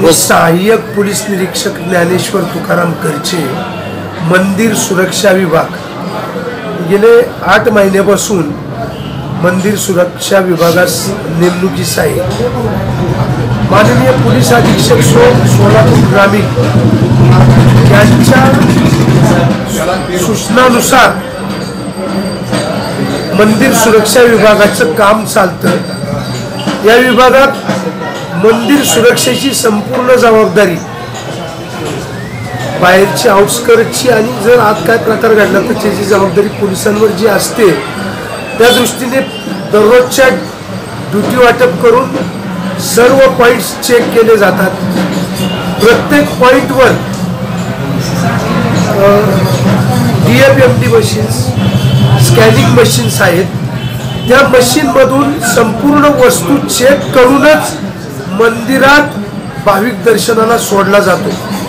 मी सहाय्यक पोलीस निरीक्षक ज्ञानेश्वर तुकाराम करचे, मंदिर सुरक्षा विभाग। गेले 8 महिन्यापासून मंदिर सुरक्षा विभागास नेमणुकीस आहे। माननीय पोलीस अधीक्षक सोलापूर ग्रामीण यांच्या सूचनानुसार मंदिर सुरक्षा विभागाचं काम चालतं। या विभागात मंदिर सुरक्षेची संपूर्ण जबाबदारी बाहेरची आउटस्कर्टची आणि जर आत काय प्रकार घडला तर त्याची जबाबदारी पोलिसांवर जी असते, त्या दृष्टीने दररोजच्या ड्युटी वाटप करून सर्व पॉइंट्स चेक केले जातात। प्रत्येक पॉइंटवर DFMD मशीन्स, स्कॅनिंग मशीन्स आहेत। त्या मशीनमधून संपूर्ण वस्तू चेक करूनच मंदिरात भाविक दर्शनाला सोडला जातो।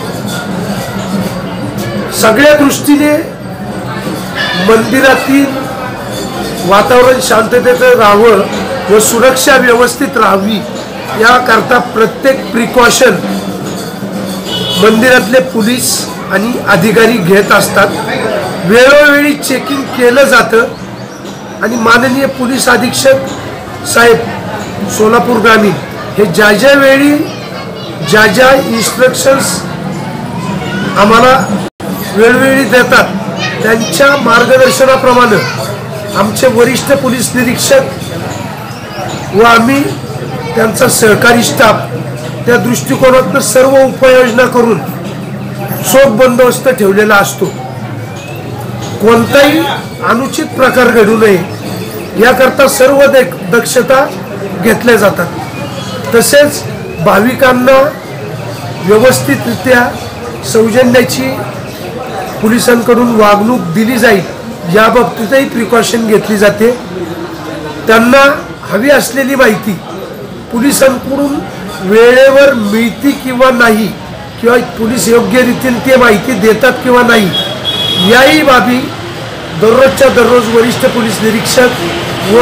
सगळ्या दृष्टीने मंदिरातील वातावरण शांततेचं राहावं व सुरक्षा व्यवस्थित राहावी याकरता प्रत्येक प्रिकॉशन मंदिरातले पोलीस आणि अधिकारी घेत असतात। वेळोवेळी चेकिंग केलं जातं आणि माननीय पोलीस अधीक्षक साहेब सोलापूर ग्रामीण हे ज्या वेळी ज्या इन्स्ट्रक्शन्स आम्हाला वेळोवेळी देतात, त्यांच्या मार्गदर्शनाप्रमाणे आमचे वरिष्ठ पोलीस निरीक्षक व आम्ही त्यांचा सहकारी स्टाफ त्या दृष्टिकोनातून सर्व उपाययोजना करून चोख बंदोबस्त ठेवलेला असतो। कोणताही अनुचित प्रकार घडू नये याकरता सर्व दक्षता घेतल्या जातात। तसेच भाविकांना व्यवस्थितरित्या सौजन्याची पोलिसांकडून वागणूक दिली जाईल या बाबतीतही प्रिकॉशन घेतली जाते। त्यांना हवी असलेली माहिती पोलिसांकडून वेळेवर मिळती किंवा नाही, किंवा पोलीस योग्य रीतीने ती माहिती देतात किंवा नाही, याही बाबी दररोजच्या दररोज वरिष्ठ पोलीस निरीक्षक व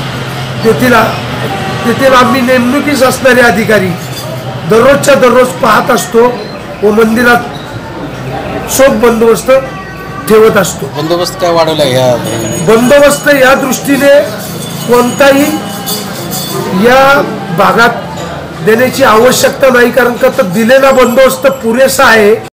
तेथील आम्ही नेमणुकीस असणारे अधिकारी दररोजच्या दररोज पाहत असतो व मंदिरात चोख बंदोबस्त ठेवत असतो। बंदोबस्त काय वाढवला या बंदोबस्त या दृष्टीने कोणताही या भागात देण्याची आवश्यकता नाही, कारण का दिलेला बंदोबस्त पुरेसा आहे।